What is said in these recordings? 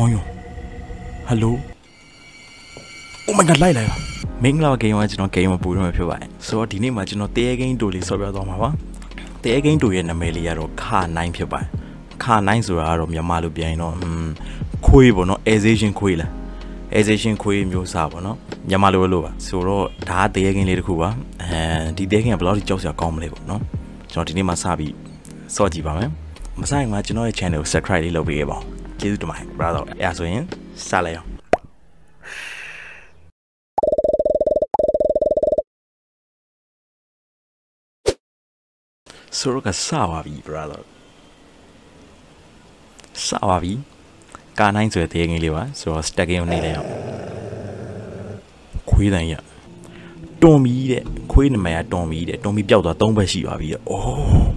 ကောင်းယုံ Hello Oh my god လိုက်လာမင်္ဂလာဂိမ်းမှာကျွန်တော်ဂိမ်းမှာပူရမှာဖြစ်ပါတယ်ဆိုတော့ဒီနေ့မှာကျွန်တော်တဲဂိမ်းတူလေးဆော့ပြသွားမှာပါတဲဂိမ်းတူရဲ့နာမည်လေးကတော့ခ9ဖြစ်ပါတယ်ခ9ဆိုတာကတော့မြန်မာလိုပြန်ရင်တော့ခွေးပေါ့နော် Asian ခွေးလား Asian ခွေးမျိုးစားပေါ့နော်မြန်မာလိုလို့ပါဆိုတော့ဒါကတဲဂိမ်းလေးတစ်ခုပါဒီတဲဂိမ်းကဘယ်လောက်ထိကြောက်စရာကောင်းမလဲပေါ့နော်ကျွန်တော်ဒီနေ့မှာစပြီးစော့ကြည့်ပါမယ်မဆိုင်မှာကျွန်တော်ရဲ့ channel ကို subscribe လေးလုပ်ပေးခဲ့ပါဦးကျေးဇူးတင်ပါတယ် brother အဲ့ဆိုရင်စလိုက်အောင်ဆိုတော့ကစပါပြီ brother စပါပြီကာနိုင်ဆိုတဲ့တဲငယ်လေးပါဆိုတော့ stack ကိုနှိပ်လိုက်အောင်ခွေးတန်ရတွန်မီတဲ့ခွေးနမရတွန်မီတဲ့တွန်မီပျောက်သွား3ဘက်ရှိပါပြီအိုး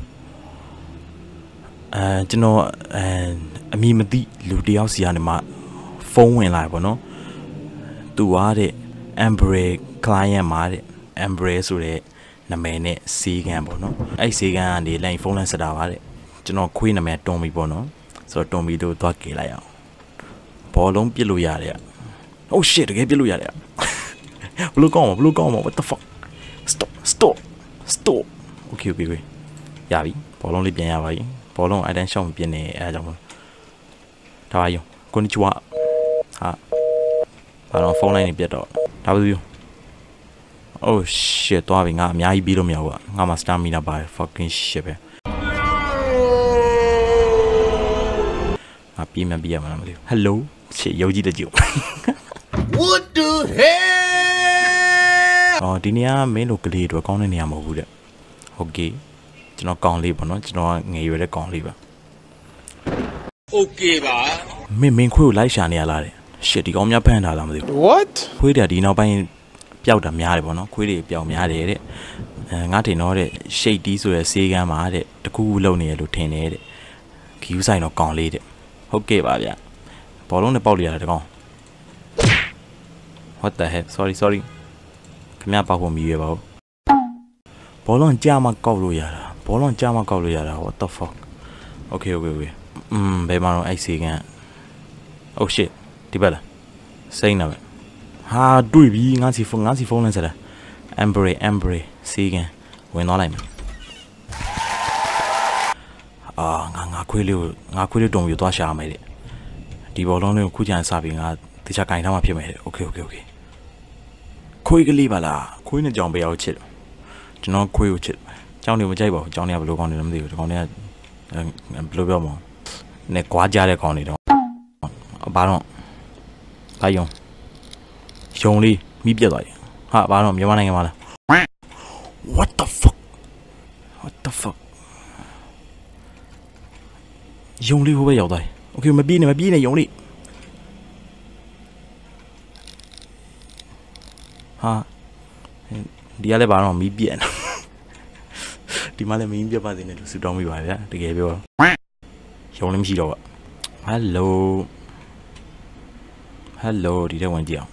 ကျွန်တော်အမီမသိလူတယောက်စီကနေမှဖုန်းဝင်လာပေါ့နော်သူကတဲ့ Embrace client မှာတဲ့ Embrace ဆိုတဲ့နာမည်နဲ့စီးကန်ပေါ့နော်အဲ့စီးကန်ကနေလိုင်းဖုန်းလမ်းဆက်တာပါတဲ့ကျွန်တော်ခွေးနာမည်တွန်မီပေါ့နော်ဆိုတော့တွန်မီတို့သွားကေးလိုက်အောင်ဘောလုံးပစ်လို့ရတယ် Oh shit တကယ်ပစ်လို့ရတယ်ဘလူးကောင်းမ what the fuck stop okay ရပြီဘောလုံးလေးပြန်ရပါပြီဘောလုံးအတန်းရှောင်းပြင်းနေအဲဒါကြောင့်ဒါပါယုံကိုနီချွာဟာဘာတော့ဖုန်းလိုင်းနေပြတ်တော့ဒါဘူး Oh shit သွားပြီငါအများကြီးပြီးလို့မရဘူးငါမှ stamina ပါတယ် fucking shit ပဲငါပြေးမပြေးရမှာမသိဘူး Hello ရှစ်ရုပ်ကြီးတကြည့် What the hell အော်ဒီနေရာမင်းတို့ကလေးတွေကောင်းတဲ့နေရာမဟုတ်ဘူးတဲ့ဟုတ်ကဲ့ကျွန်တော်ကောင်းလေးပေါ့နော်ကျွန်တော်ငယ်ရွယ်တဲ့ကောင်းလေးပါ Okay ပါမင်းခွေးကိုလိုက်ရှာနေရလားတဲ့ shit ဒီကောင်းများဖမ်းထားလားမသိဘူး What ခွေးတွေဒီနောက်ပိုင်းပျောက်တာများတယ်ပေါ့နော်ခွေးတွေပျောက်များတယ်တဲ့ငါထင်တော့တဲ့ရှိတ်တီးဆိုရယ်ဆေးကမ်းမှာတဲ့တကူလုံနေရလို့ထင်တယ်တဲ့ခီးဆိုင်တော့ကောင်းလေးတဲ့ဟုတ်ကဲ့ပါဗျဘောလုံးနဲ့ပေါက်လိုက်ရတယ်တကောင် What the heck sorry ခင်ဗျားပေါက်ဖို့မီးရပါဘူးဘောလုံးကြာမှကောက်လို့ရတာ what the fuck okay ဘယ်မှာတော့အိုက်စီကန် Oh shit ဒီဘက်လားစိမ့်နေပဲဟာတွေ့ပြီငါစီဖုန်းလဲဆက်တာ Embrace စီကန်ဝင်သွားလိုက်မယ်ငါခွေးလေးတုံပြီးသွားရှာမယ်တဲ့ဒီဘောလုံးလေးကိုခုချန်စပြီးငါတခြားကင်ထားမှဖြစ်မယ်တဲ့ Okay ခွေးကလေးပါလားခွေးနဲ့ကြောင်ပေးအောင်ချစ်ကျွန်တော်ခွေးကိုချစ်ကြောင်နေမကြိုက်ပါဘူးကြောင်နေကဘယ်လိုကောင်းနေလဲမသိဘူးဒီကောင်တွေကဘယ်လိုပြောမလဲနဲ့ကွာကြတဲ့ကောင်တွေတော့ဘာတော့ဘာယုံလေးမိပြက်သွားတယ်ဟာဘာတော့မြန်မာနိုင်ငံမှာလား What the fuck ယုံလေးဟိုဘက်ရောက်သွားတယ် Okay မပြေးနဲ့ယုံလေးဟာဒီကလည်းဘာတော့မီးပြက်နေဒီမှာလည်းမီးပြက်ပါစေနဲ့လို့ဆူတောင်းမိပါဗျာတကယ်ပြောရုံလည်းမရှိတော့ဘူး Hello ဒီတဲ့ဝင်ကြည့်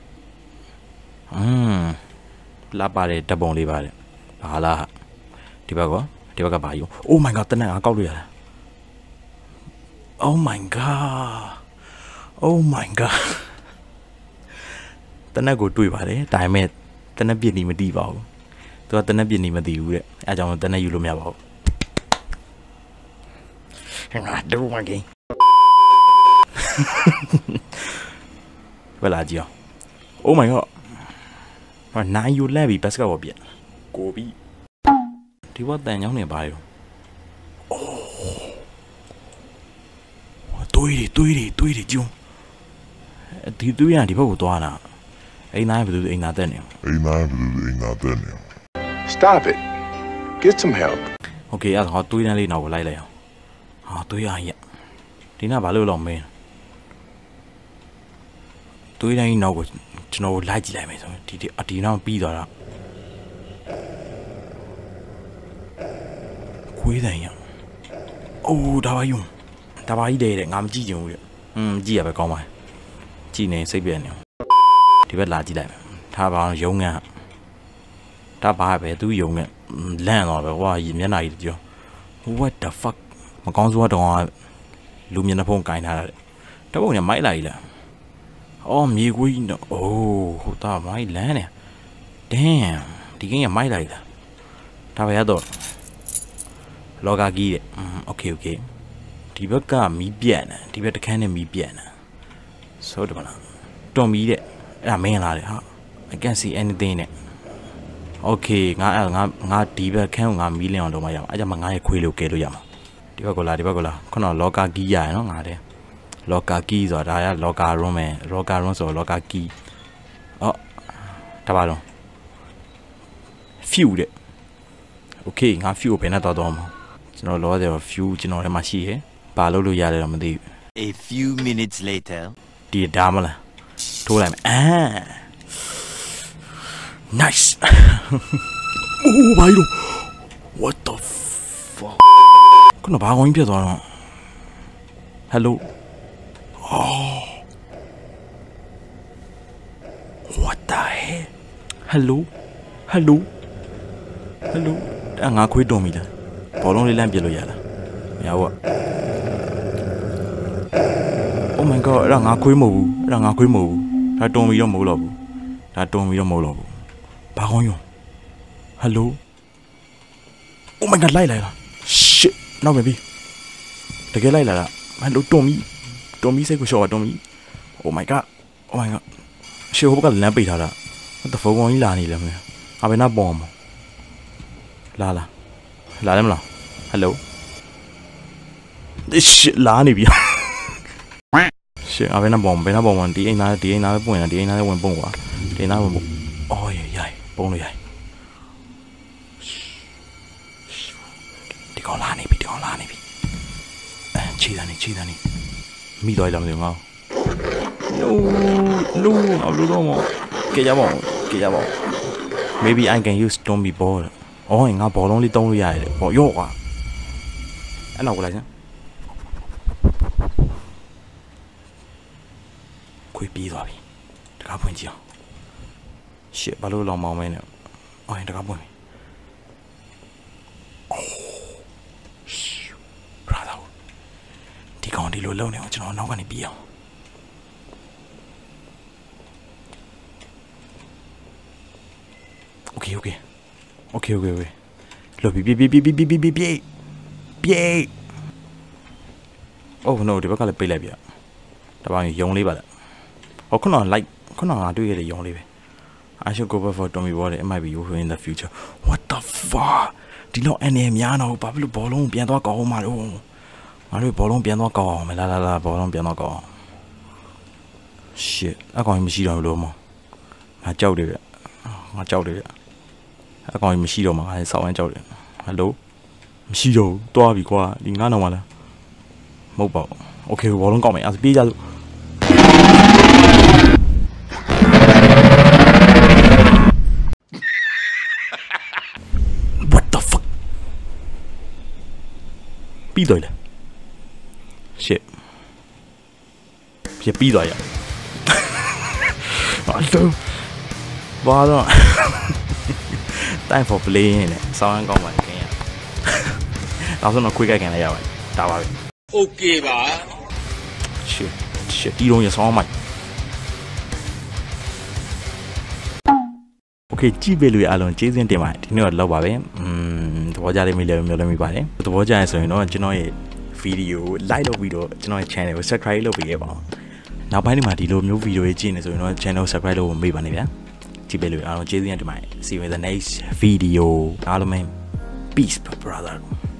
အောင်လာပါတယ်တပုံလေးပါတယ်ဘာလားဒီဘက်ကဘာယူ Oh my god တနက်ငါကောက်လို့ရတာ Oh my god တနက်ကိုတွေ့ပါတယ်ဒါပေမဲ့တနက်ပြစ်နေမသိပါဘူးသူကတနက်ပြစ်နေမသိဘူးတဲ့အဲကြောင့်တနက်ယူလို့မရပါဘူးငါတို့မကိန်းဘယ်လာကြည့်အောင် Oh my god ဘာနိုင်ယူလဲပြီဘတ်စကတ်ဘောပြက်ကိုပြီဒီဘက်တန်ချောင်းနေပါရောတွေးတွေကျုံဒီသူရဒီဘက်ကိုသွားတာအိမ်သားဘယ်သူအိမ်သားတက်နေ Stop it Get some help Okay အဲ့ဒါတွေးတန်းလေးနောက်ကိုလိုက်လိုက်အောင်ဟာတွေးရရဒီနားဘာလို့လောက်မင်းတွေးတိုင်းနောက်ကိုကျွန်တော်လိုက်ကြည့်လိုက်မယ်ဆိုဒီနောက်ပြီးသွားတာခွေးတန်ရအိုးဒါပါယုံဒါပါကြီးတဲ့ငါမကြည့်ချင်ဘူးတဲ့ကြည့်ရပဲကောင်းပါကြည့်နေစိတ်ပြည့်နေဒီဘက်လာကြည့်လိုက်မယ်ဒါပါရုံငန်းဒါပါပဲသူယုံငန်းလန့်တော့ပဲဟွာမျက်နှာကြီးကြော What the fuck မကောင်းစိုးတော့လူမျက်နှာဖုံးကင်ထားတာတပုံနဲ့မိုက်လိုက်လားအော်မြေကွေးနော်အိုးဟုတ်တာမိုက်လန်းနေ damn ဒီကိန်းကမိုက်လိုက်လားဒါပဲရတော့လောကကြီးတဲ့okay ဒီဘက်ကမီးပြတ်နေဒီဘက်တခန်းနဲ့မီးပြတ်နေဆိုတော့မလားတော်မီတဲ့အဲ့ဒါမင်းလာတယ်ဟာ I can't see anything နဲ့ okay ငါဒီဘက်ခန်းကိုငါမီးလင်းအောင်လုပ်မှရမှာအဲ့ကြမှာငါရဲ့ခွေးလို့ကဲလို့ရမှာဒီဘက်ကလာခုနလောကကြီးရရနော်ငါတဲ့လောကကြီးဆိုတာဒါရလောကရုံးမယ်လောကရုံးဆိုလောကကြီးအော်တပါတော့ few တဲ့ okay ငါ few ကိုဘယ်နဲ့တော့မှာကျွန်တော်လောတယ် few ကျွန်တော်ထဲမှာရှိရယ်ဘာလုပ်လို့ရတယ်တော့မသိဘူး A few minutes later ဒီဒါမလားထိုးလိုက်မယ်nice အိုးဘာလို့ what the fuck ခုနဘာကောင်းကြီးပြတ်သွားတော့ hello oh what the hell hello ငါခွေးတုံပြီလားဘောလုံးလေးလန့်ပြလို့ရလားမရဘူး oh my god အဲ့ဒါငါခွေးမဟုတ်ဘူးဒါတုံပြီတော့မဟုတ်တော့ဘူးဘာကောင်းရော hello oh my god လိုက်လာ shit နောက်ပဲပြီတကယ်လိုက်လာတာ hello တုံပြီစိတ်ကိုရှော့ပါတုံပြီ oh my god ရှေ့ဟိုဘက်ကလမ်းပိတ်ထားတာwhat the fuck ကောင်းကြီးလာနေလဲမင်းအဘယ်နာပေါ်မှာလာတယ်မလား hello shit လာနေပြီ shit အဘယ်နာပေါ်မှာဒီအိမ်သားပဲပွင့်တာဒီအိမ်သားပဲဝင်ပုံကွာဒီအိမ်သားဝင်ပုံအော်ရိုက်ပုံလို့ရိုက်ဒီကောင်လာနေပြီခြေသားနေမိသွားရလားမသိဘူးငါ no အဘလို့တော့မကြရပါဦး maybe I can use Tommy ball အော်ငါဘောလုံးလေးတုံးလို့ရတယ်ပေါ့ရော့ကွာအဲ့နောက်ကလာစမ်းခွေးပြေးသွားပြီတကားဖွင့်ကြည့်အောင် shit ဘာလို့လောင်မောင်းမဲနေအော်တကားဖွင့်ပြီ brother ဒီကောင်ဒီလိုလုံနေအောင်ကျွန်တော်နောက်ကနေပြေးအောင် okay လောပြေး oh no ဒီဘက်ကလည်းပိတ်လိုက်ပြီတပောင်းယုံလေးပါလားဟောခုနငါတွေ့ရတဲ့ယုံလေးပဲ I should go back for Tommy Ball it might be you in the future what the fuck ဒီတော့အနေများတော့ဘာဖြစ်လို့ဘောလုံးပြန်သွားကောင်းမှာလို့ငါတို့ဘောလုံးပြန်သွားကောင်းအောင်မလားဘောလုံးပြန်သွားကောင်း shit အကောင်မရှိတော့ဘူးလို့မငါကြောက်တယ်ဗျအကောင်မရှိတော့မှာငါစောင်းဝမ်းကြောက်တယ် hello မရှိတော့ဘူးတွားပြီကွာဒီငါနောင်မလားမဟုတ်ပါဘူး okay ဘောလုံးကောက်မယ်အဲ့ပြေးကြစို့ what the fuck ပြီးတော့လေ shit ပြီးတော့ရအဲ့ဘာတော့ time for playing နဲ့စောင်းကောင်းပါခင်ဗျာနောက်ဆုံးတော့ခွေးကြိုက်ခင်လိုက်ရပါတယ်ဒါပါပဲ Okay ပါ shit တီးတော့ရဆောင်းမိုက် okay ကြည့်ပေးလို့ရအောင်ကျေးဇူးတင်ပါတယ်ဒီနေ့တော့လောက်ပါပဲသဘောကျလိမ့်မယ်လို့မျှော်လင့်မိပါတယ်သဘောကျရင်ဆိုရင်တော့ကျွန်တော်ရဲ့ video like လုပ်ပြီးတော့ကျွန်တော်ရဲ့ channel ကို subscribe လုပ်ပေးရပါအောင်နောက်ပိုင်းဒီမှာဒီလိုမျိုး video တွေကြည့်နေဆိုရင်တော့ channel subscribe လုပ်ဖို့မေ့ပါနဲ့ဗျာကြည့်ပေးလို့ရအောင်ကျေးဇူးတင်ပါတယ် see you in the next video အားလုံးပဲ peace brother